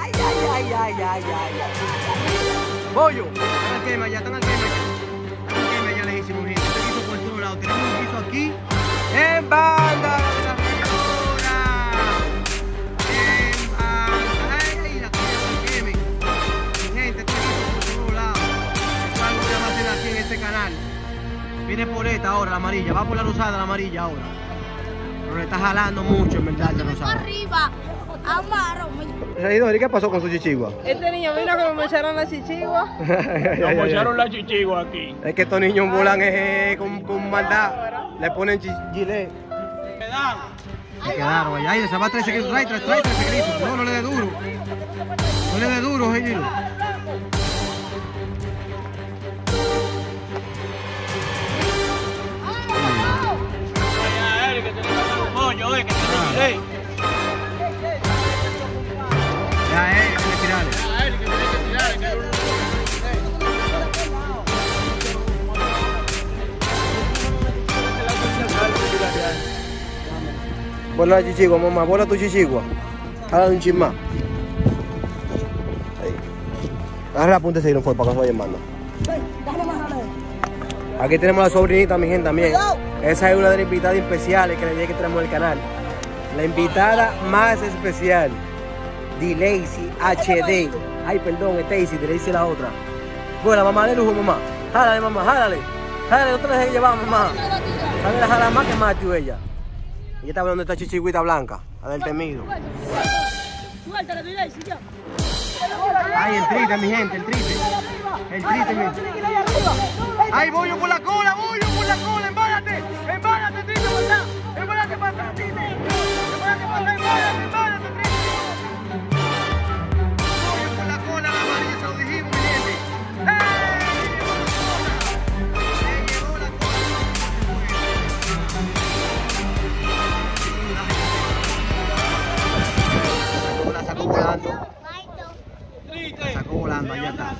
Ay. Bollo. Están al quema ya, están al quema ya. Están al quema ya, le hicimos gente. Este piso por todos lados. Tenemos un piso aquí. En banda de la regidora. En banda. Ay, la cosa se queme. Gente, este piso por todos lados. Esto es algo que vamos a hacer aquí en este canal. Viene por esta ahora, la amarilla. Va por la rosada, la amarilla ahora. Pero le está jalando mucho, en verdad, esa rosada. Arriba, amaro. Regidor, ¿y qué pasó con su chichigua? Este niño vino que me mocharon la chichigua. Nos mocharon la chichigua aquí. Es que estos niños volan con maldad. Le ponen gilet. Se quedaron allá. Ay, se va a traer ese grito. No le dé duro. No le dé duro, Gillo. Bola la chichigua, mamá, bola tu chichigua. Hágale un chisma. Ahí. Agarra la punta y seguir para que no se vayan mando. Aquí tenemos a la sobrinita, mi gente, también. Esa es una de las invitadas especiales que le dije que tenemos en el canal. La invitada más especial. Dilacy HD. Ay, perdón, es Daisy, Dilacy es la otra. Bueno, mamá, de lujo, mamá. Jálale, mamá, jálale. Jálale, no te la dejes llevar, mamá. Sabe la jala más que Matthew ella. Ella está hablando de esta chichigüita blanca, la del temido. Suéltale, Dilacy, ya. Ay, el triste, mi gente, el triste. El triste, mi gente. Ay, bollo por la cola, embárate, triste, por acá. Embárate para atrás, triste. Embárate para atrás, embárate, triste. Bollo por la cola, la amarilla, se lo dijimos, mi gente. Llegó la cola. La sacó volando. La sacó volando, allá está.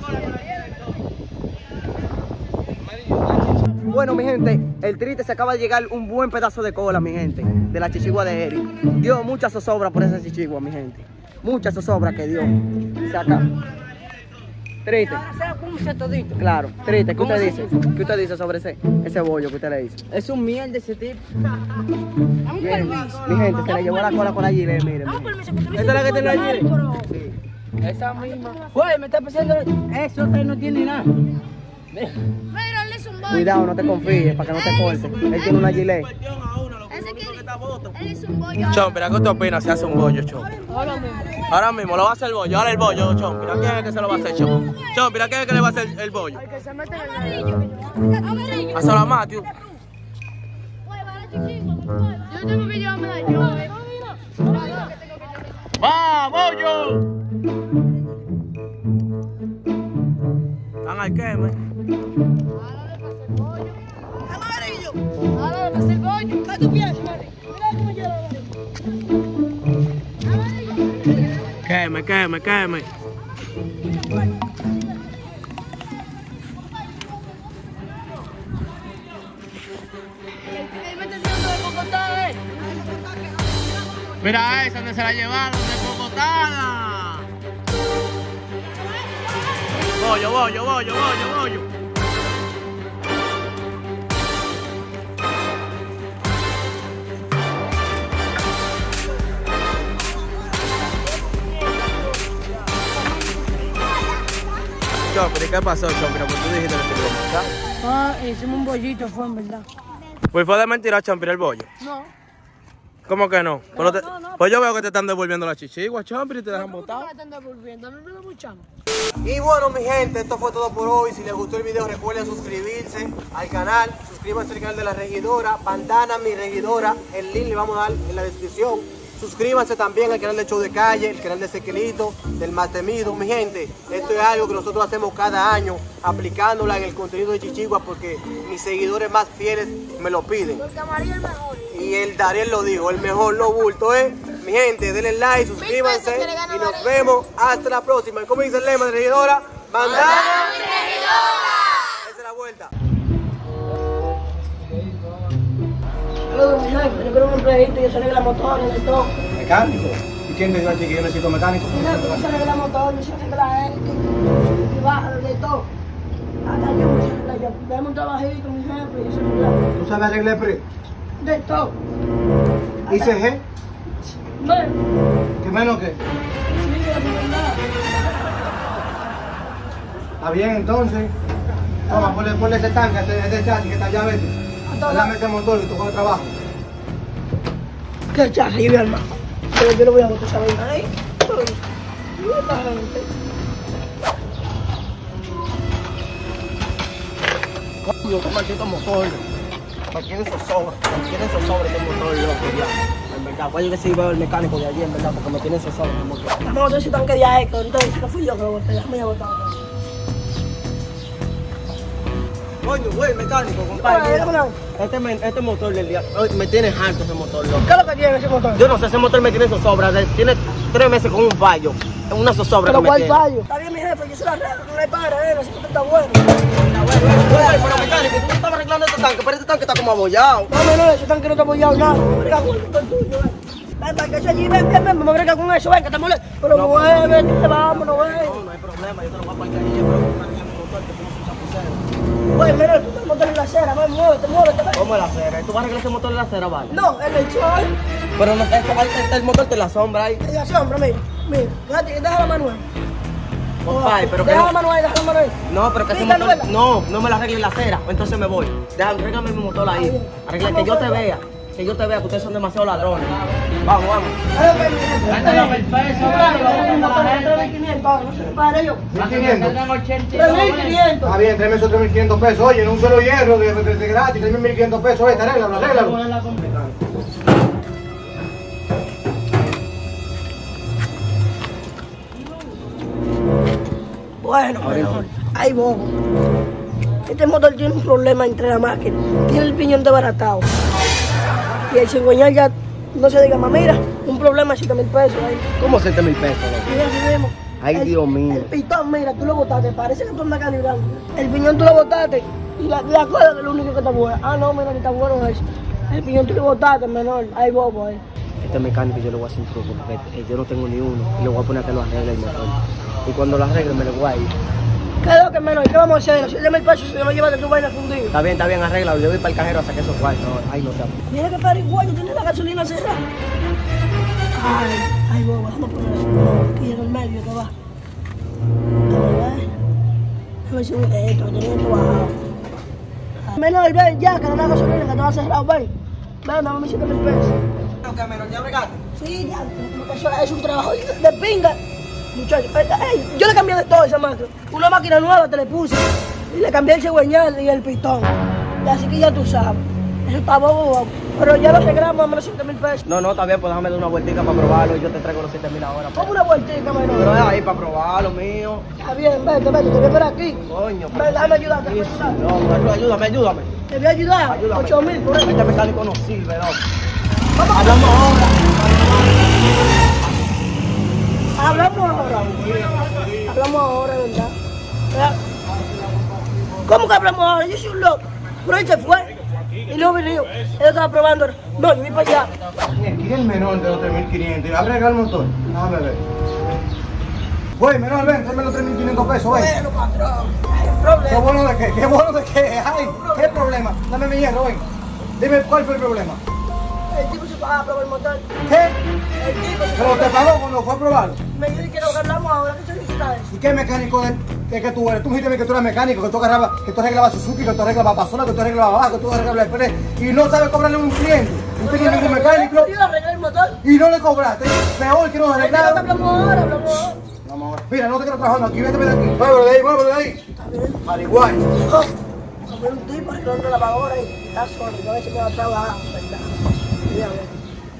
Bueno, mi gente, el triste se acaba de llegar un buen pedazo de cola, mi gente, de la chichigua de Eric. Dio mucha zozobra por esa chichigua, mi gente. Mucha zozobra que dio. Se acaba. Triste. Claro, triste. ¿Qué usted dice? ¿Qué usted dice sobre ese bollo que usted le hizo? Es un miel de ese tipo. Bien. Mi gente, se le llevó la cola con la gilet, miren. ¿Esa es la que tiene la gilet? Sí. Esa misma. Güey, me está pensando. Eso no tiene nada. Cuidado, no te confíes, para que no te corte. Él tiene una gilet. Chompira, ¿qué te opinas si hace un bollo, Chompira? Ahora mismo lo va a hacer el bollo, ahora el bollo, Chompira. ¿Quién es el que se lo va a hacer, Chompira? Chompira, ¿quién es el que le va a hacer el bollo? El que se mete en el amarillo. Hazlo a Matthew. Yo tengo que llevarme la llave. ¡Va, bollo! Están al queme. Amarillo. Ahora le pasé el bollo. ¿Qué tú piensas, Mari? Mira cómo lleva amarillo. Queme. Mira esa donde se la llevaron, de cocotada. Bollo. Chompira, ¿qué pasó, Chompira? Pues tú dijiste que se lo iba a matar. Hicimos un bollito, fue en verdad. Pues fue de mentira, Chompira, el bollo. No. ¿Cómo que no? Pues yo veo que te están devolviendo la chichigua, Chompira, y te dejan botar. Y bueno, mi gente, esto fue todo por hoy. Si les gustó el video, recuerden suscribirse al canal. Suscríbanse al canal de la regidora, Bandana Mi Regidora. El link le vamos a dar en la descripción. Suscríbanse también al canal de Show de Calle, el canal de Ezequielito, del Más Temido. Mi gente, esto es algo que nosotros hacemos cada año, aplicándola en el contenido de Chichigua, porque mis seguidores más fieles me lo piden. Porque amarillo es el mejor. Y el Dariel lo dijo, el mejor no bulto, ¿eh? Mi gente, denle like, suscríbanse y nos vemos hasta la próxima. ¿Cómo dice el lema de regidora? ¡Bandana Mi Regidora! Esa es la vuelta. Yo quiero un empleadito, yo se arregla motores, de todo. ¿Mecánico? ¿Y quién te dijo a ti que yo necesito mecánico? Mira, yo se arregla motores, yo se arregla esto, y baja, de todo. Hasta yo me se arregla, yo dame un trabajito, mi jefe, y yo se arregla. ¿Tú sabes arreglar PRI? De todo. ¿Y CG? Bueno, ¿Qué menos que? sí, de verdad. Está bien, entonces. Toma, ponle ese tanque, ese chasis que está allá, vete. Dame ese motor y tú con el trabajo. ¿Qué chasis, yo voy a armar? Pero yo lo voy a botar esa vaina ahí. Coño, qué maldito motor. Me tienen zozobra este motor, loco, ya. En verdad, pues yo que sí veo el mecánico de allí, en verdad, porque me tienen zozobra el motor. Vamos a botar ese tanque de ahí, que ahorita no fui yo que lo boté, ya me había botado. Coño, güey, mecánico, compadre. Este motor del día, me tiene harto ese motor, loco. ¿Qué es lo que tiene ese motor? Yo no sé, ese motor me tiene zozobra. Tiene 3 meses con un fallo. Una zozobra que ¿Pero me cuál tiene. fallo? Está bien, mi jefe, yo se la arreglo, no le para, ese motor está bueno. Güey, pero mecánico, tú estabas arreglando este tanque, pero este tanque está como abollado. No, menor, ese tanque no está apoyado nada. Me brega con el motor tuyo, ven, para que ese allí, ven, me brega con eso, ven, que te molesta. Pero No, muévete, vámonos, ven. No hay problema, yo te lo voy a parquear allí, pero me arregla mi motor que tiene su chapucero. Oye, menor, tú estás montando en la acera, ven, muévete, ven. ¿Cómo en la acera? ¿Tú vas a arreglar ese motor en la acera, vale? No, en el sol. Pero no, el motor te la sombra ahí. En la sombra, mira, deja la mano ahí. Compadre, pero que Deja no. la mano ahí, deja la mano ahí. No, pero que ese Mira, motor. Noela. No me la arregle en la acera, entonces me voy. Arréglame mi motor ahí. Arregla que yo te vea. Que yo te vea que ustedes son demasiado ladrones. Vamos, vamos. Dame el peso, dale, 3.500, no se me pare yo. 1.500. 3.500. Está bien, tráeme esos 3.500 pesos. Oye, en un solo hierro de gratis, tráeme 1.500 pesos. Arréglalo. Bueno, mejor. Ay, bobo. Este motor tiene un problema entre la máquina. Tiene el piñón desbaratado. Y el cigüeñal ya, no se diga más, mira, un problema de 7.000 pesos ahí. ¿Cómo 7.000 pesos? Mira, así mismo. Ay, Dios mío. El pitón, mira, tú lo botaste, parece que tú andas calibrando. El piñón tú lo botaste y la cuerda es lo único que está bueno. Ah, no, menor, está bueno eso. El piñón tú lo botaste, menor. Ay, bobo, ahí. Este mecánico yo le voy a hacer un truco porque yo no tengo ni uno y le voy a poner a que lo arregle el motor. Y cuando lo arregle me lo voy a ir. ¿Qué es lo que menor? ¿Qué vamos a hacer? Si 7.000 pesos se lo llevas de tu vaina fundido. Está bien, arréglalo. Yo voy para el cajero a sacar esos cuartos. Ay, no te amo. Mira que pariguayo, tiene la gasolina cerrada. Ay, bobo, déjame poner eso. No, aquí en el medio que va. A ver si esto, tenía esto bajado. Menor, ven ya, que no la gasolina, que te va cerrado, ven. Ven, dame 7.000 pesos. ¿Qué, menor? ¿Ya bregaste? Sí, ya, eso es un trabajo de pinga. Muchachos, yo le cambié de todo a esa máquina. Una máquina nueva te le puse. Y le cambié el cigüeñal y el pistón. Y así que ya tú sabes. Eso está bobo, pero ya lo arreglamos, dame los 7.000 pesos. No, está bien, pues déjame dar una vueltica para probarlo y yo te traigo los 7.000 ahora. ¿Cómo una vueltita, menor? Pero es ahí para probarlo, mío. Está bien, vete, te voy a esperar aquí. Coño. Ven, déjame ayudarte, déjame ayudarte. No, ayúdame. Te voy a ayudar. 8.000 por eso. Este mecánico no sirve, no. Vamos. Hablamos ahora. Hablamos ahora, ¿verdad? ¿Cómo que hablamos ahora? Yo soy un loco. Pero él se fue. Y luego vino. Él estaba probando. No, yo voy para allá. ¿Quién es el menor de los 3.500? Abrega el motor. Déjame ver. Güey, menor, ven, tráeme los 3.500 pesos, ven. Bueno, patrón. ¿Qué problema? ¿Qué bueno de qué? ¿Qué bueno de qué? Ay, ¿qué problema? Dame mi hierro, ven. Dime cuál fue el problema. El tipo se pagaba a probar el motor. ¿Qué? El tipo se ¿Pero te pagó cuando fue a probarlo? Me dice que lo que hablamos ahora, ¿qué significa eso? ¿Y qué mecánico de que tú eres? Tú me dijiste que tú eras mecánico, que tú arreglabas Suzuki, que tú arreglabas Pasola, que tú arreglabas Baja, que tú arreglabas Express y no sabes cobrarle a un cliente. No tienes ningún mecánico Yo arreglé el motor. y no le cobraste. Peor que no arreglaron. Hablamos ahora, hablamos ahora. Vamos ahora. Mira, no te quiero trabajando aquí, vete de aquí. Muévelo de ahí, muévelo de ahí. Está bien. Paraguay. Como un tipo arreglando la lavadora y está solo. Yo a veces me va a trabajar, ¿verdad? Mira, a ver.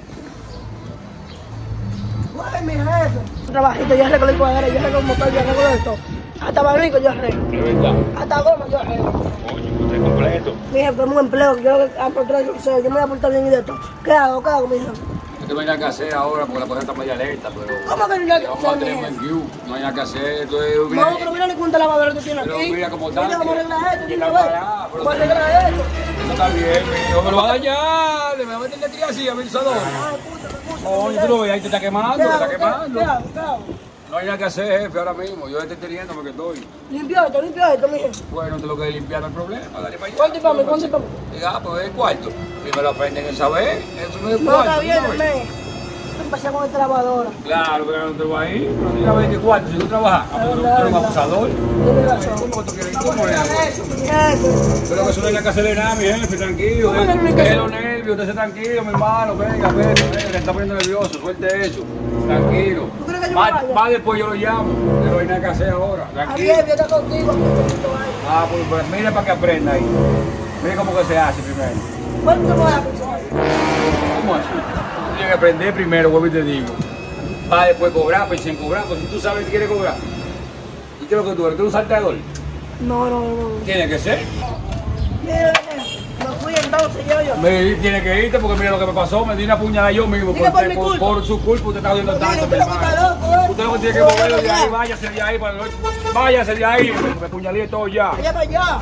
Guay, mi jefe. Un trabajito, yo arreglo el cuadro, yo arreglo el motor, yo arreglo esto. Hasta abanico yo arreglo. ¿Es verdad? Hasta goma yo arreglo. Coño, usted es completo. Mi jefe, es un empleo, yo aporto eso, yo me voy a portar bien y de todo. ¿Qué hago, mi jefe? ¿Qué que no hay nada que hacer ahora porque la cosa está media lenta, pero... ¿Cómo que no hay nada que vamos a hacer, tener mi buen jefe? view, no hay nada que hacer, entonces... No, pero mira ni cuánta lavadora tú tienes Pero aquí. mira cómo Mira está. cómo arregla esto, Que mira, está ve. parado, pero- ¿Cómo arregla esto? No está bien, mijo, me lo va a dañar, me va a meter la tía así, a mi salón. Oye, tú lo ves, ahí te está quemando, te está quemando. ¿Qué hago? No hay nada que hacer, jefe, ahora mismo, yo estoy teniendo que estoy. Limpia esto, mi jefe. Bueno, te lo que limpiar no hay problema, dale para allá. ¿Cuánto y para mí? ¿Cuánto y para mí? Diga, pues el cuarto. Primero aprenden a saber, eso no es No, cuarto. está bien, ¿no? me. Empecé con esta lavadora. Claro, pero no te voy a ir, pero mira 24, si tú trabajas, tú eres un abusador. ¿Cómo tú quieres? ¿Cómo es? Pero que eso no hay que hacerle nada, mi jefe, tranquilo. Deje los nervios, usted esté tranquilo, mi hermano, venga, le está poniendo nervioso, suelte eso. Tranquilo. Va después yo lo llamo, pero no hay nada que hacer ahora. Tranquilo. Javier, yo estoy contigo. Ah, pues mira para que aprenda ahí. Mira cómo que se hace primero. ¿Cuánto me vas a pensar? ¿Cómo así? Tú tienes que aprender primero, vuelvo y te digo. Va después cobrar, pues sin cobrar, pues si tú sabes que quieres cobrar. ¿Y qué es lo que tú eres? ¿Tú eres un salteador? No. Tiene que ser. Mira, me fui entonces yo. Tiene que irte porque mira lo que me pasó, me di una puñalada yo mismo. Diga por mi culpa. Por su culpa usted está jodiendo tanto, mi hermano. Usted lo que tiene que moverlo de ahí, váyase de ahí para la noche. Váyase de ahí, me puñalé todo ya. Allá para allá.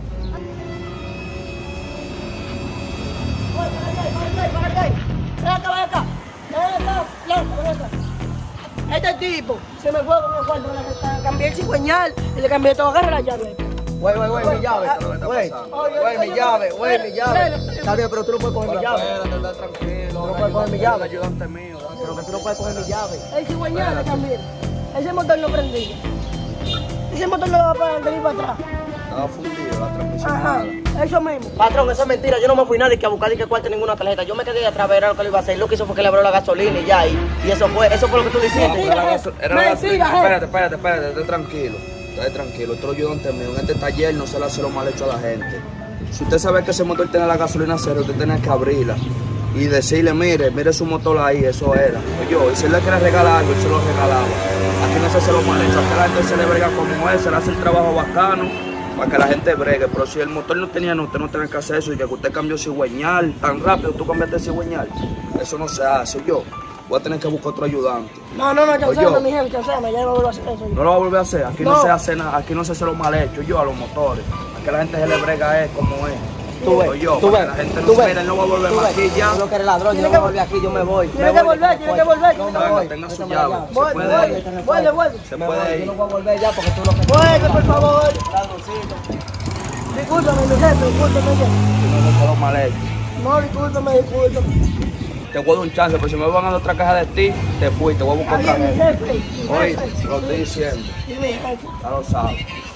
Ven acá. Este tipo se me fue con el cuarto, le cambié el cigüeñal y le cambié todo, agarra la llave. Güey, mi llave. Mi llave. Está bien, pero tú no puedes coger mi llave. Espérate, tranquilo. Tú no puedes coger mi llave. Ayudante mío. Pero que tú no puedes coger mi llave. El cigüeñal le cambié. Ese motor no prendía. Ese motor no va para adelante ni para atrás. Estaba fundido la transmisión. Ajá, eso mismo. Patrón, eso es mentira. Yo no me fui nadie que a buscar ni que cuarte ninguna tarjeta. Yo me quedé atrás, era lo que le iba a hacer. Lo que hizo fue que le abrió la gasolina y ya. Y eso fue lo que tú dijiste. Era la gasolina. Espérate, esté tranquilo. Este ayudante mío, en este taller no se le hace lo mal hecho a la gente. Si usted sabe que ese motor tiene la gasolina cero, usted tiene que abrirla y decirle, mire su motor ahí, eso era. Oye, y si él le quiere regalar algo, él se lo regalaba. Aquí no se hace lo mal hecho, aquí la gente se le brega como él, se le hace el trabajo bacano para que la gente bregue. Pero si el motor no tenía, usted no tiene que hacer eso y que usted cambió cigüeñal tan rápido, tú cambiaste el cigüeñal. Eso no se hace. Yo voy a tener que buscar otro ayudante. No, chancéame, mi jefe, chancéame, ya no vuelvo a hacer eso. No lo va a volver a hacer, aquí no se hace nada, aquí no se hace lo mal hecho, yo a los motores. Aquí la gente se le brega como es. Tú ves, la gente no se mira, él no va a volver más aquí ya. Tú no eres ladrón, yo no voy a volver aquí, yo me voy. Tiene que volver. No, tenga su llave. Se puede ir. Vuelve. Se puede ir. Yo no voy a volver ya porque tú lo que... Vuelve, por favor. Discúlpame, mi jefe, discúlpame. No se hace lo mal hecho. No, discúlpame. Te voy a dar un chance, pero si me van a dar otra caja de ti, te fui, te voy a buscar otra mi gente. jefe. Oye, lo estoy diciendo. Sí, mi jefe. Ya lo sabes.